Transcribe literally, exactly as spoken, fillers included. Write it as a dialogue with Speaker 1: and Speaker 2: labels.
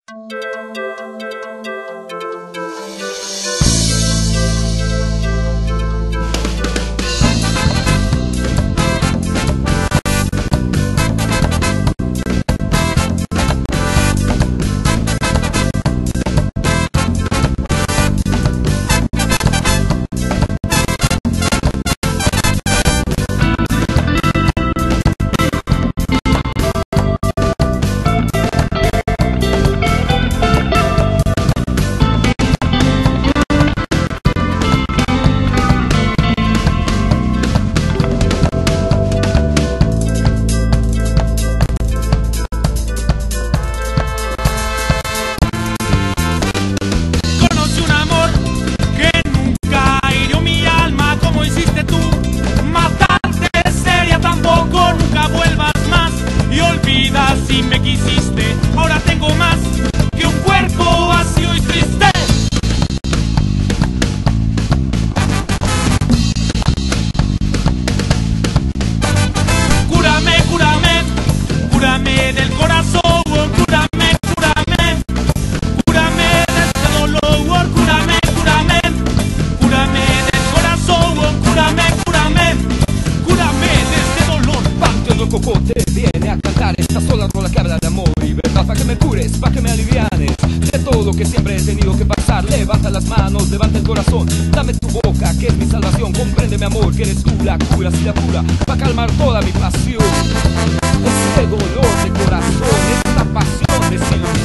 Speaker 1: Si me quisiste, ahora tengo más que un cuerpo vacío y triste. Cúrame, cúrame, cúrame del corazón, cúrame, cúrame, cúrame de este dolor, cúrame, cúrame, cúrame del corazón, cúrame, cúrame, cúrame de este dolor.
Speaker 2: Parte del cocote viene a cantar esta sola rola que habla de amor y verdad, para que me cures, para que me alivianes de todo lo que siempre he tenido que pasar. Levanta las manos, levanta el corazón, dame tu boca que es mi salvación. Comprende mi amor, que eres tú la cura, si la cura, para calmar toda mi pasión. Ese dolor de corazón, esta pasión desilusión.